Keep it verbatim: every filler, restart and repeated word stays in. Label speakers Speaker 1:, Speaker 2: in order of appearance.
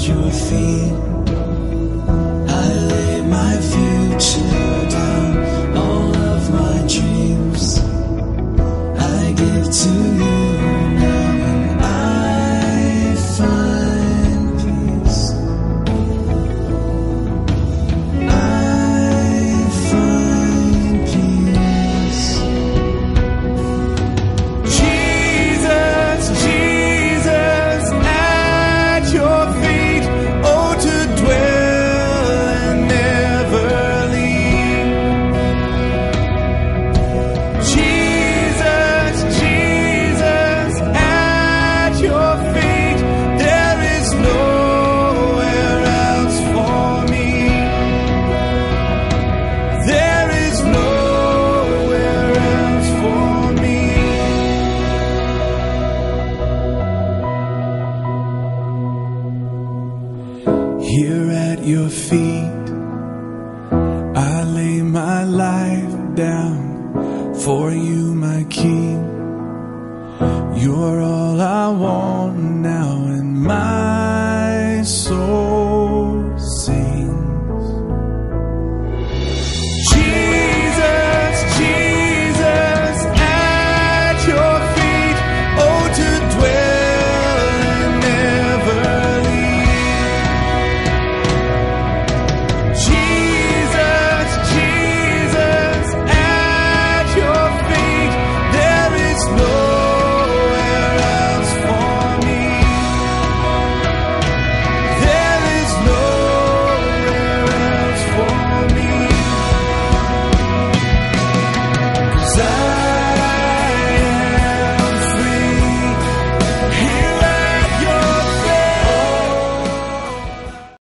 Speaker 1: your feet. I lay my future down, all of my dreams I give to you now, and I find peace. I find peace. Jesus, Jesus, at your feet, oh, to dwell and never leave. Jesus, Jesus, at your feet, there is nowhere else for me. There is nowhere else for me. Here at your feet, I lay my life down for you, my King. You're all I want now, and my